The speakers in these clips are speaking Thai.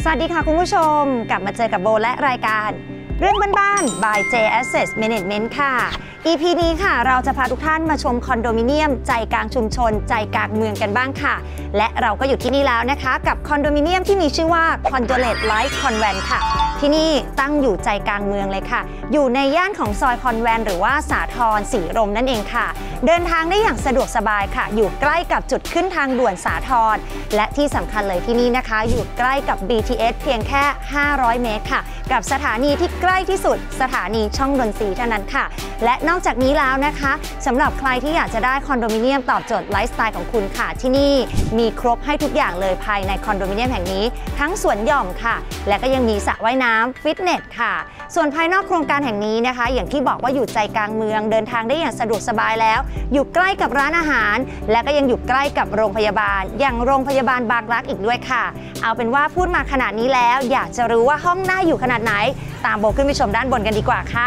สวัสดีค่ะคุณผู้ชมกลับมาเจอกับโบและรายการเรื่องบ้านๆ by J Asset Management ค่ะ EP นี้ค่ะเราจะพาทุกท่านมาชมคอนโดมิเนียมใจกลางชุมชนใจกลางเมืองกันบ้างค่ะและเราก็อยู่ที่นี่แล้วนะคะกับคอนโดมิเนียมที่มีชื่อว่า Condolet Light Convent ค่ะที่นี่ตั้งอยู่ใจกลางเมืองเลยค่ะอยู่ในย่านของซอยคอนแวนต์หรือว่าสาทรศรีลมนั่นเองค่ะเดินทางได้อย่างสะดวกสบายค่ะอยู่ใกล้กับจุดขึ้นทางด่วนสาทรและที่สำคัญเลยที่นี่นะคะอยู่ใกล้กับ BTS เพียงแค่500 เมตรค่ะกับสถานีที่ใกล้ที่สุดสถานีช่องนนทรีเท่านั้นค่ะและนอกจากนี้แล้วนะคะสำหรับใครที่อยากจะได้คอนโดมิเนียมตอบโจทย์ไลฟ์สไตล์ของคุณค่ะที่นี่มีครบให้ทุกอย่างเลยภายในคอนโดมิเนียมแห่งนี้ทั้งสวนหย่อมค่ะและก็ยังมีสระว่ายน้ำฟิตเนสค่ะส่วนภายนอกโครงการแห่งนี้นะคะอย่างที่บอกว่าอยู่ใจกลางเมืองเดินทางได้อย่างสะดวกสบายแล้วอยู่ใกล้กับร้านอาหารและก็ยังอยู่ใกล้กับโรงพยาบาลอย่างโรงพยาบาลบางรักอีกด้วยค่ะเอาเป็นว่าพูดมาขนาดนี้แล้วอยากจะรู้ว่าห้องน่าอยู่ขนาดไหนตามโบขึ้นไปชมด้านบนกันดีกว่าค่ะ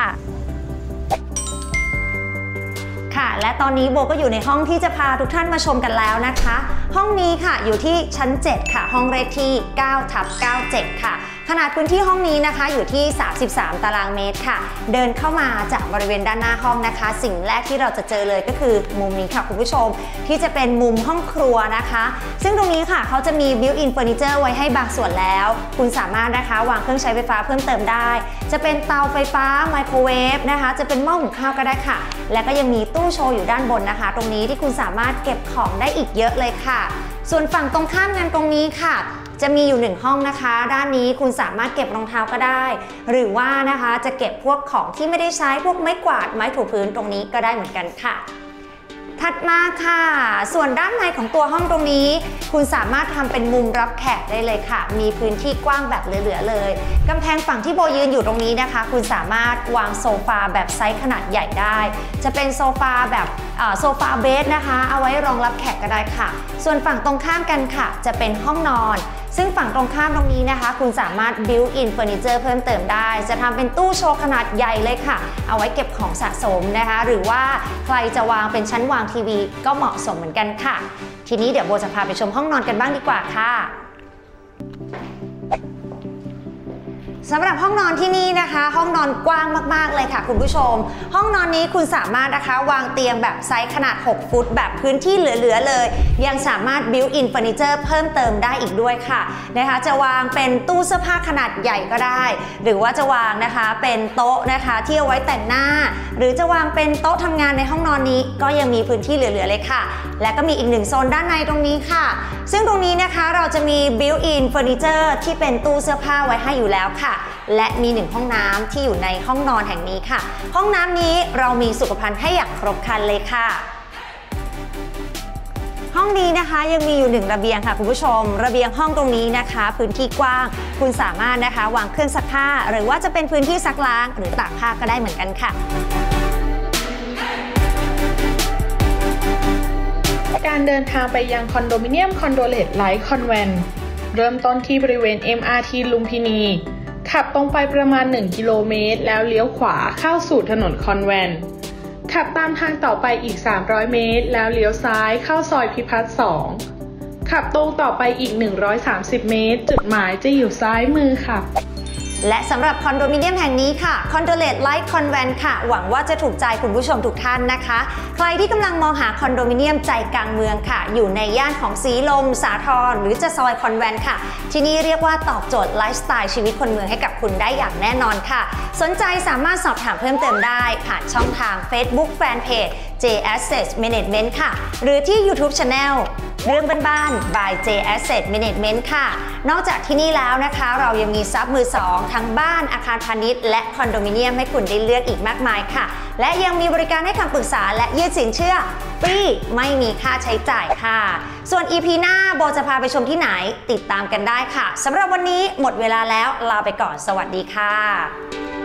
และตอนนี้โบก็อยู่ในห้องที่จะพาทุกท่านมาชมกันแล้วนะคะห้องนี้ค่ะอยู่ที่ชั้น7ค่ะห้องเลขที่9/97ค่ะขนาดพื้นที่ห้องนี้นะคะอยู่ที่33ตารางเมตรค่ะเดินเข้ามาจากบริเวณด้านหน้าห้องนะคะสิ่งแรกที่เราจะเจอเลยก็คือมุมนี้ค่ะคุณผู้ชมที่จะเป็นมุมห้องครัวนะคะซึ่งตรงนี้ค่ะเขาจะมี built-in furniture ไว้ให้บางส่วนแล้วคุณสามารถนะคะวางเครื่องใช้ไฟฟ้าเพิ่มเติมได้จะเป็นเตาไฟฟ้าไมโครเวฟนะคะจะเป็นหม้อหุงข้าวก็ได้ค่ะและก็ยังมีตู้โชว์อยู่ด้านบนนะคะตรงนี้ที่คุณสามารถเก็บของได้อีกเยอะเลยค่ะส่วนฝั่งตรงข้ามกันตรงนี้ค่ะจะมีอยู่1ห้องนะคะด้านนี้คุณสามารถเก็บรองเท้าก็ได้หรือว่านะคะจะเก็บพวกของที่ไม่ได้ใช้พวกไม้กวาดไม้ถูพื้นตรงนี้ก็ได้เหมือนกันค่ะถัดมาค่ะส่วนด้านในของตัวห้องตรงนี้คุณสามารถทำเป็นมุมรับแขกได้เลยค่ะมีพื้นที่กว้างแบบเหลือๆเลยกำแพงฝั่งที่โบยืนอยู่ตรงนี้นะคะคุณสามารถวางโซฟาแบบไซส์ขนาดใหญ่ได้จะเป็นโซฟาแบบโซฟาเบสนะคะเอาไว้รองรับแขกก็ได้ค่ะส่วนฝั่งตรงข้ามกันค่ะจะเป็นห้องนอนซึ่งฝั่งตรงข้ามตรงนี้นะคะคุณสามารถ built-in furniture เพิ่มเติมได้จะทำเป็นตู้โชว์ขนาดใหญ่เลยค่ะเอาไว้เก็บของสะสมนะคะหรือว่าใครจะวางเป็นชั้นวางทีวีก็เหมาะสมเหมือนกันค่ะทีนี้เดี๋ยวโบจะพาไปชมห้องนอนกันบ้างดีกว่าค่ะสำหรับห้องนอนที่นี่นะคะห้องนอนกว้างมากๆเลยค่ะคุณผู้ชมห้องนอนนี้คุณสามารถนะคะวางเตียงแบบไซส์ขนาด6ฟุตแบบพื้นที่เหลือๆเลยยังสามารถ built-in furniture เพิ่มเติมได้อีกด้วยค่ะนะคะจะวางเป็นตู้เสื้อผ้าขนาดใหญ่ก็ได้หรือว่าจะวางนะคะเป็นโต๊ะนะคะที่เอาไว้แต่งหน้าหรือจะวางเป็นโต๊ะทำงานในห้องนอนนี้ก็ยังมีพื้นที่เหลือๆเลยค่ะและก็มีอีก1โซนด้านในตรงนี้ค่ะซึ่งตรงนี้นะคะเราจะมี built-in furniture ที่เป็นตู้เสื้อผ้าไว้ให้อยู่แล้วค่ะและมี1ห้องน้ำที่อยู่ในห้องนอนแห่งนี้ค่ะห้องน้ำนี้เรามีสุขภัณฑ์ให้อย่างครบครันเลยค่ะห้องนี้นะคะยังมีอยู่1ระเบียงค่ะคุณผู้ชมระเบียงห้องตรงนี้นะคะพื้นที่กว้างคุณสามารถนะคะวางเครื่องซักผ้าหรือว่าจะเป็นพื้นที่ซักล้างหรือตากผ้าก็ได้เหมือนกันค่ะการเดินทางไปยังคอนโดมิเนียม Condolet Light Convent เริ่มต้นที่บริเวณ MRT ลุมพินีขับตรงไปประมาณ1 กิโลเมตรแล้วเลี้ยวขวาเข้าสู่ถนนคอนแวนต์ขับตามทางต่อไปอีก300 เมตรแล้วเลี้ยวซ้ายเข้าซอยพิพัฒน์2ขับตรงต่อไปอีก130 เมตรจุดหมายจะอยู่ซ้ายมือค่ะและสำหรับคอนโดมิเนียมแห่งนี้ค่ะ Condolet Light Convent ค่ะหวังว่าจะถูกใจคุณผู้ชมทุกท่านนะคะใครที่กำลังมองหาคอนโดมิเนียมใจกลางเมืองค่ะอยู่ในย่านของศรีลมสาทรหรือจะซอยคอนแวนต์ค่ะที่นี่เรียกว่าตอบโจทย์ไลฟ์สไตล์ชีวิตคนเมืองให้กับคุณได้อย่างแน่นอนค่ะสนใจสามารถสอบถามเพิ่มเติมได้ผ่านช่องทาง Facebook Fanpage J Asset Management ค่ะหรือที่ YouTube Channel เรื่องบ้านๆ by J Asset Management ค่ะนอกจากที่นี่แล้วนะคะเรายังมีซับมือ2ทั้งบ้านอาคารพาณิชย์และคอนโดมิเนียมให้คุณได้เลือกอีกมากมายค่ะและยังมีบริการให้คำปรึกษาและยืดสินเชื่อฟรีไม่มีค่าใช้จ่ายค่ะส่วน EP หน้าโบจะพาไปชมที่ไหนติดตามกันได้ค่ะสำหรับวันนี้หมดเวลาแล้วลาไปก่อนสวัสดีค่ะ